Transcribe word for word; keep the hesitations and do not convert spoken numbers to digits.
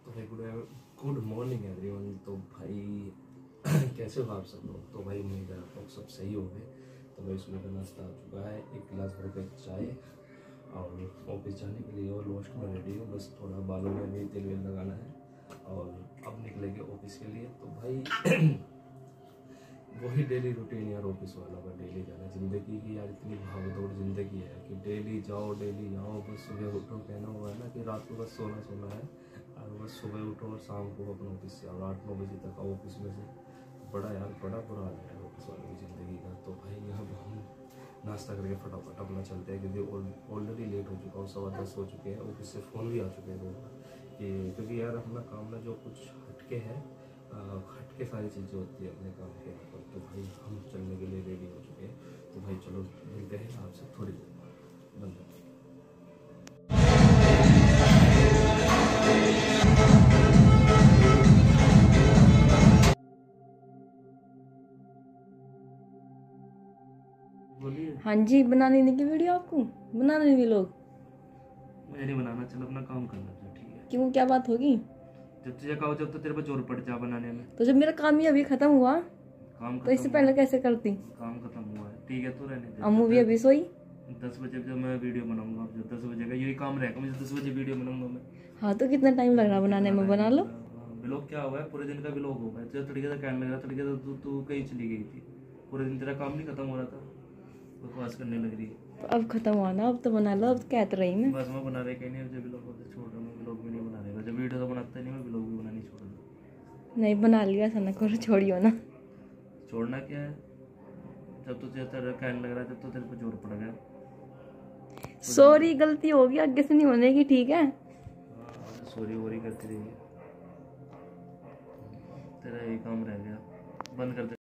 तो भाई good good morning everyone. तो भाई कैसे हो आप सब लोग? तो भाई उम्मीद है आप लोग सब सही हो गए। तो भाई सुबह का नाश्ता आ चुका है, एक गिलास भर के चाय और ऑफिस जाने के लिए ऑलमोस्ट मैं रेडी हूँ। बस थोड़ा बालों में भी तेल वेल लगाना है और अब निकलेंगे ऑफिस के लिए। तो भाई वही डेली रूटीन यार, ऑफिस वाला का डेली जाना। ज़िंदगी की यार इतनी भाग दौड़ ज़िंदगी है कि डेली जाओ डेली आओ। बस सुबह उठो, कहना हुआ है ना कि रात को बस सोना सोना है और बस सुबह उठो और शाम को अपने ऑफिस से आओ, आठ नौ बजे तक आओ ऑफिस में से। बड़ा यार बड़ा बुरा हाल है ऑफिस वालों की ज़िंदगी का। तो भाई यहाँ हम नाश्ता करके फटाफट अपना चलते हैं क्योंकि ऑलरेडी लेट हो चुका हूँ, सवा दस हो चुके हैं। ऑफिस से फ़ोन भी आ चुके हैं लोगों का कि क्योंकि यार अपना काम ना जो कुछ हटके है, हटके सारी चीज़ें होती है अपने काम के यहाँ पर। तो भाई हम चलने के लिए रेडी हो चुके हैं। तो भाई चलो मिलते हैं आपसे थोड़ी देर बाद। बंद। बोलिए। हाँ जी, बनाने नहीं की वीडियो आपको बनाने नहीं लोग। मुझे नहीं बनाना, चलो अपना काम करना था, ठीक है। क्यों, क्या बात होगी? जब तुझे कहो जब तो तेरे पर जोर पड़ जा बनाने में। तो जब मेरा काम ही अभी खत्म हुआ काम तो इससे खत्म पहले हुआ। कैसे करती? काम खत्म हुआ है, ठीक है, तो रहने दे। अम्मू भी अभी सोई। दस बजे जब मैं वीडियो बनाऊंगा, जब दस बजे का यही काम रहेगा, मुझे दस बजे वीडियो बनाऊंगा मैं। हाँ तो कितना टाइम लग रहा बनाने में, बना लो। ब्लॉग क्या हुआ है, पूरे दिन का ब्लॉग होगा। तेरे तरीके से कहने लगा, तरीके से तू तू कहीं चली गई थी, पूरे दिन तेरा काम नहीं खत्म हो रहा था, बकवास करने लग रही है। तो अब खत्म हुआ ना, अब तो बना लो। अब तो कहते रही मैं बस मैं बना रही कहीं नहीं, जब ब्लॉग होते छोड़ रहा हूँ, ब्लॉग भी नहीं बना रहेगा। जब वीडियो तो बनाता ही नहीं, मैं ब्लॉग भी बनानी छोड़ दूँ। नहीं बना लिया, ऐसा ना करो, छोड़ियो ना। छोड़ना क्या है, जब तो तेरा कहने लग रहा है, जब तो तेरे पर जोर पड़ गया। सॉरी, गलती होगी, आगे से नहीं होने की, ठीक है? सॉरी वोरी करती रही, तेरा यही काम रह गया, बंद कर दे।